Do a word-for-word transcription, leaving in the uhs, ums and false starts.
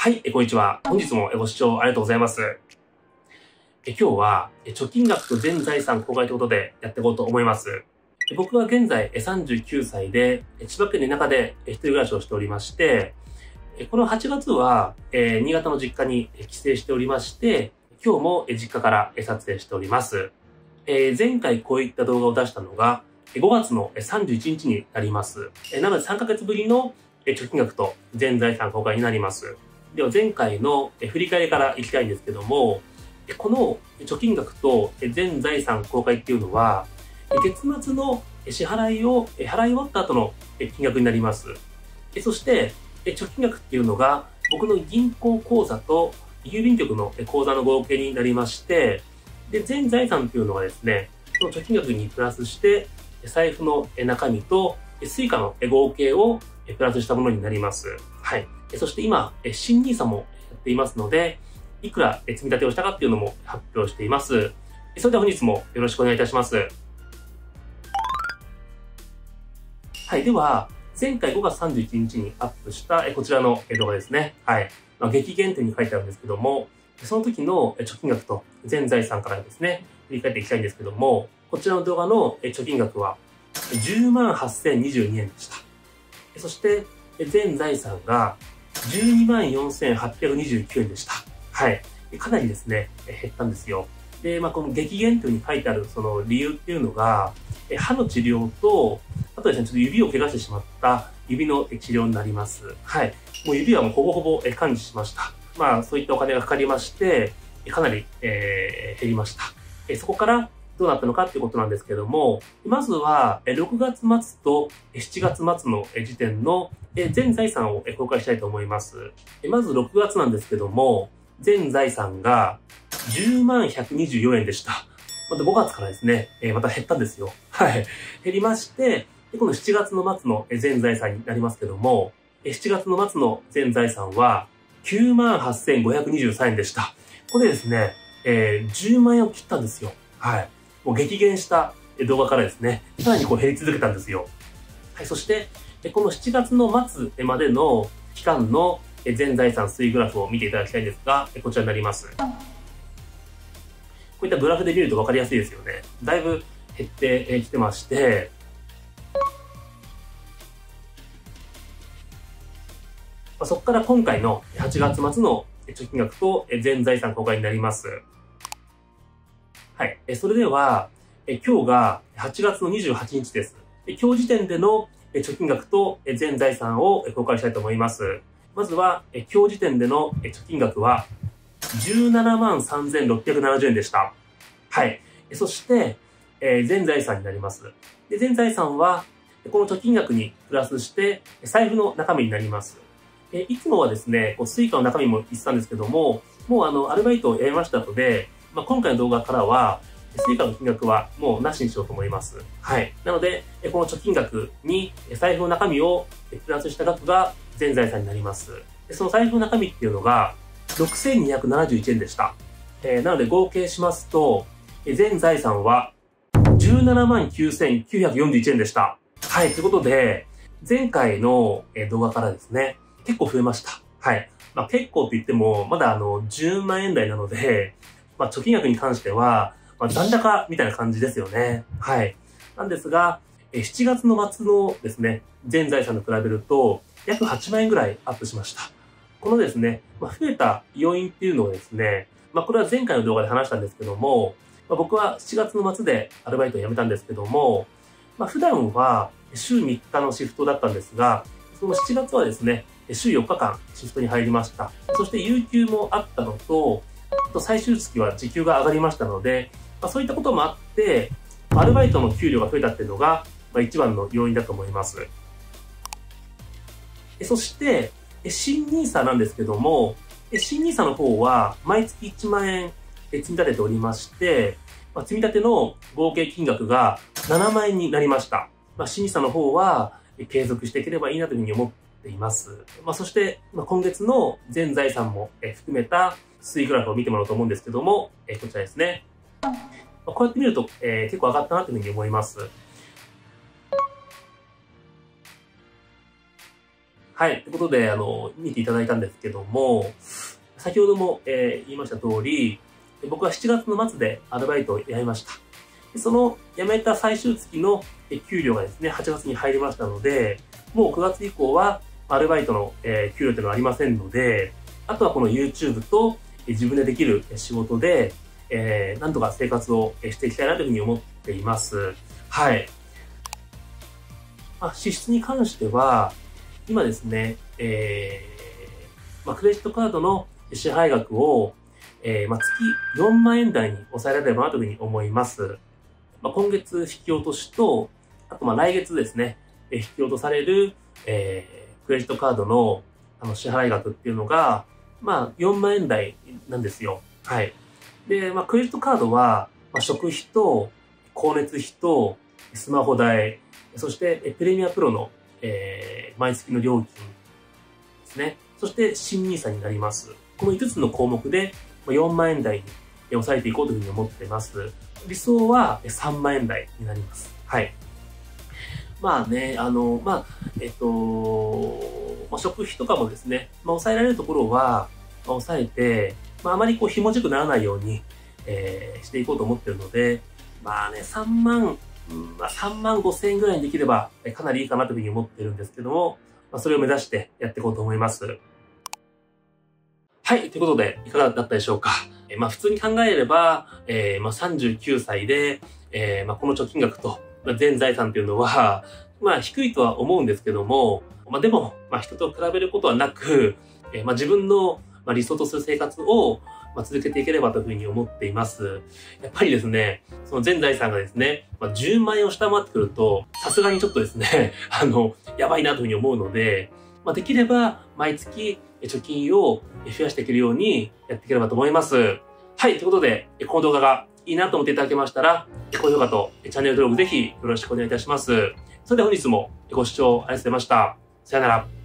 はい、えこんにちは。本日もご視聴ありがとうございます。え今日は貯金額と全財産公開ということでやっていこうと思います。僕は現在さんじゅうきゅうさいで千葉県の田舎で一人暮らしをしておりまして、このはちがつは新潟の実家に帰省しておりまして、今日も実家から撮影しております。前回こういった動画を出したのがごがつのさんじゅういちにちになります。なのでさんかげつぶりの貯金額と全財産公開になります。では前回の振り返りからいきたいんですけども、この貯金額と全財産公開っていうのは、月末の支払いを払い終わった後の金額になります。そして、貯金額っていうのが僕の銀行口座と郵便局の口座の合計になりまして、で、全財産っていうのはですね、その貯金額にプラスして、財布の中身とスイカの合計をプラスしたものになります。はい。そして今、新ニーサもやっていますので、いくら積み立てをしたかっていうのも発表しています。それでは本日もよろしくお願いいたします。はい。では、前回ごがつさんじゅういちにちにアップしたこちらの動画ですね。はい。まあ、激減点に書いてあるんですけども、その時の貯金額と全財産からですね、振り返っていきたいんですけども、こちらの動画の貯金額はじゅうまんはっせんにじゅうにえんでした。そして、全財産がじゅうにまんよんせんはっぴゃくにじゅうきゅうえんでした。はい。かなりですね、減ったんですよ。で、まあ、この激減というふうに書いてあるその理由っていうのが、歯の治療と、あとですね、ちょっと指を怪我してしまった指の治療になります。はい。もう指はもうほぼほぼ完治しました。まあ、そういったお金がかかりまして、かなり、えー、減りました。そこからどうなったのかっていうことなんですけども、まずはろくがつまつとしちがつまつの時点の全財産を公開したいと思います。まずろくがつなんですけども、全財産がじゅうまんひゃくにじゅうよんえんでした。またごがつからですね、また減ったんですよ。はい。減りまして、このしちがつの末の全財産になりますけども、しちがつの末の全財産はきゅうまんはっせんごひゃくにじゅうさんえんでした。これですね、えー、じゅうまんえんを切ったんですよ。はい。もう激減した動画からですね、さらにこう減り続けたんですよ。はい。そして、このしちがつの末までの期間の全財産推移グラフを見ていただきたいんですが、こちらになります。こういったグラフで見ると分かりやすいですよね。だいぶ減ってきてまして、そこから今回のはちがつまつの貯金額と全財産公開になります。はい。それでは、今日がはちがつのにじゅうはちにちです。今日時点での貯金額と全財産を公開したいと思います。まずは、今日時点での貯金額はじゅうななまんさんぜんろっぴゃくななじゅうえんでした。はい。そして、全財産になります。で全財産は、この貯金額にプラスして、財布の中身になります。いつもはですね、スイカの中身も言ってたんですけども、もうあの、アルバイトをやめましたので、まあ、今回の動画からは、スイカの金額はもうなしにしようと思います。はい。なので、この貯金額に財布の中身をプラスした額が全財産になります。でその財布の中身っていうのがろくせんにひゃくななじゅういちえんでした。えー、なので合計しますと、全財産はじゅうななまんきゅうせんきゅうひゃくよんじゅういちえんでした。はい。ということで、前回の動画からですね、結構増えました。はい。まあ結構と言っても、まだあの、じゅうまんえん台なので、まあ貯金額に関しては、まあ残高みたいな感じですよね。はい。なんですが、しちがつの末のですね、全財産と比べると、約はちまんえんぐらいアップしました。このですね、まあ、増えた要因っていうのはですね、まあこれは前回の動画で話したんですけども、まあ、僕はしちがつの末でアルバイトを辞めたんですけども、まあ普段は週みっかのシフトだったんですが、そのしちがつはですね、週よっかかんシフトに入りました。そして有給もあったのと、あと最終月は時給が上がりましたので、まあ、そういったこともあって、アルバイトの給料が増えたっていうのが、まあ、一番の要因だと思います。そして、新ニーサなんですけども、新ニーサの方は毎月いちまんえん積み立てておりまして、まあ、積み立ての合計金額がななまんえんになりました。まあ、新ニーサの方は継続していければいいなというふうに思っています。まあ、そして、まあ、今月の全財産も含めた推移グラフを見てもらおうと思うんですけども、こちらですね。まあ、こうやって見ると、えー、結構上がったなというふうに思います。 はい。ということで、あの、見ていただいたんですけども、先ほども、えー言いました通り、僕はしちがつの末でアルバイトを辞めました。その辞めた最終月の給料がですね、はちがつに入りましたので、もうくがつ以降はアルバイトの給料というのはありませんので、あとはこの YouTube と自分でできる仕事で、えー、なんとか生活をしていきたいなというふうに思っています。はい。まあ、支出に関しては、今ですね、えー、まあ、クレジットカードの支払額を、えー、まあ、月よんまんえん台に抑えられればなというふうに思います。まあ、今月引き落としと、あとまあ来月ですね、引き落とされる、えー、クレジットカードのあの支払額っていうのが、まあよんまんえん台なんですよ。はい。で、まあクレジットカードは、まあ、食費と光熱費とスマホ代、そしてプレミアプロの、えー、毎月の料金ですね。そして新ニーサになります。このいつつの項目でよんまんえん台に抑えていこうというふうに思っています。理想はさんまんえん台になります。はい。まあね、あの、まあ、えっと、まあ、食費とかもですね、まあ、抑えられるところは、まあ、抑えて、まあ、あまりこう、ひもじくならないように、えー、していこうと思ってるので、まあね、さんまん、まあ、さんまんごせん円ぐらいにできれば、かなりいいかなというふうに思ってるんですけども、まあ、それを目指してやっていこうと思います。はい。ということで、いかがだったでしょうか。えー、まあ、普通に考えれば、えー、まあ、さんじゅうきゅうさいで、えー、まあ、この貯金額と、まあ、全財産というのは、まあ、低いとは思うんですけども、まあ、でも、まあ、人と比べることはなく、えー、まあ、自分の理想とする生活を、まあ、続けていければというふうに思っています。やっぱりですね、その全財産がですね、まあ、じゅうまんえんを下回ってくると、さすがにちょっとですね、あの、やばいなというふうに思うので、まあ、できれば毎月貯金を増やしていけるようにやっていければと思います。はい、ということで、この動画がいいなと思っていただけましたら、高評価とチャンネル登録ぜひよろしくお願いいたします。それでは本日もご視聴ありがとうございました。さよなら。